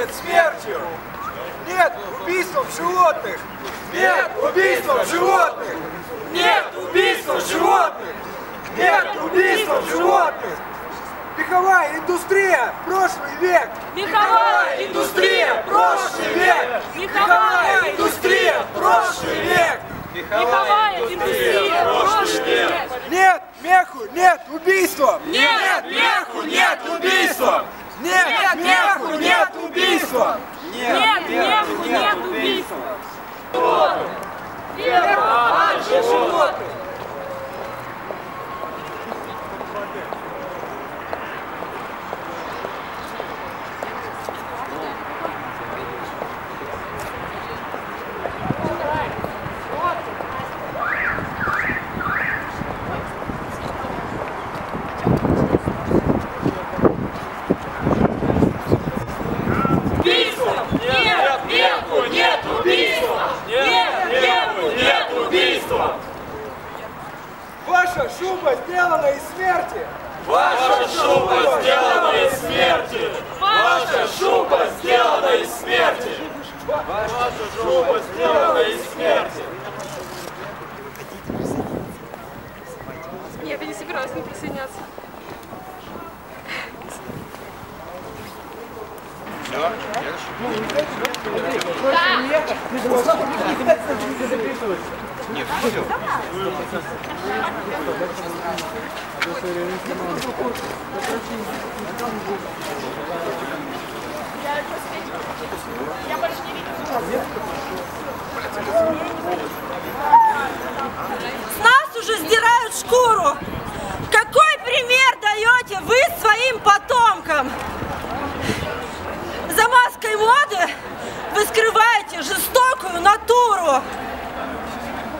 кормят смертью. Нет убийством животных. Нет убийством животных. Нет убийством животных. Нет убийством животных. Меховая индустрия, прошлый век. Меховая индустрия, прошлый век. Меховая индустрия, прошлый век. Меховая индустрия, прошлый век. Нет меху, нет убийством. Нет меху, нет убийством. Нет меху, нет убийством. Нет меху, нет убийства. Раньше животных. Ваша шуба сделана из смерти! Ваша шуба сделана из смерти! Ваша шуба сделана из смерти! Ваша шуба сделана из смерти! Нет, я не собираюсь не присоединяться. Нет, все. Я больше не видела. С нас уже сдирают шкуру. Какой пример даете вы своим потомкам? За маской моды вы скрываете жестокую натуру.